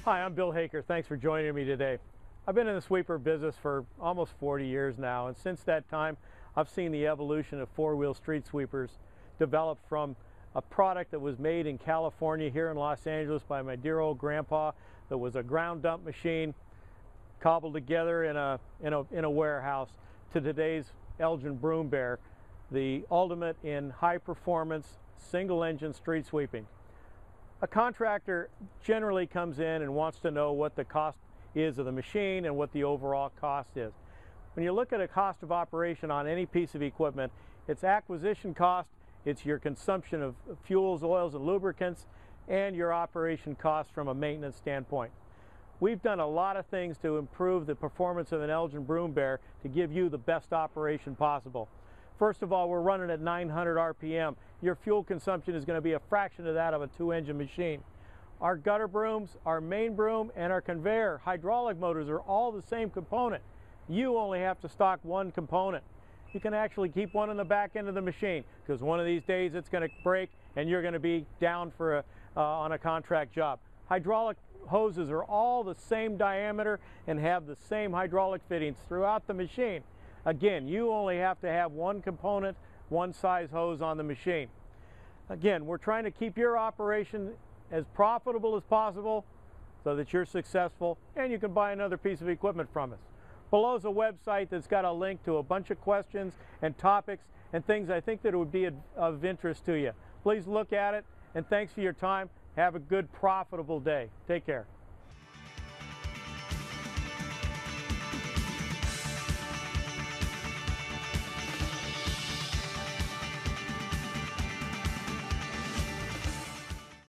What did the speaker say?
Hi, I'm Bill Haker. Thanks for joining me today. I've been in the sweeper business for almost 40 years now, and since that time I've seen the evolution of four-wheel street sweepers develop from a product that was made in California here in Los Angeles by my dear old grandpa that was a ground dump machine cobbled together in a warehouse to today's Elgin Broom Bear, the ultimate in high performance single engine street sweeping. A contractor generally comes in and wants to know what the cost is of the machine and what the overall cost is. When you look at a cost of operation on any piece of equipment, it's acquisition cost, it's your consumption of fuels, oils, and lubricants, and your operation cost from a maintenance standpoint. We've done a lot of things to improve the performance of an Elgin Broom Bear to give you the best operation possible. First of all, we're running at 900 RPM. Your fuel consumption is going to be a fraction of that of a two-engine machine. Our gutter brooms, our main broom, and our conveyor hydraulic motors are all the same component. You only have to stock one component. You can actually keep one in the back end of the machine because one of these days it's going to break and you're going to be down for on a contract job. Hydraulic hoses are all the same diameter and have the same hydraulic fittings throughout the machine. Again, you only have to have one component, one size hose on the machine. Again, we're trying to keep your operation as profitable as possible so that you're successful and you can buy another piece of equipment from us. Below is a website that's got a link to a bunch of questions and topics and things I think that would be of interest to you. Please look at it, and thanks for your time. Have a good, profitable day. Take care.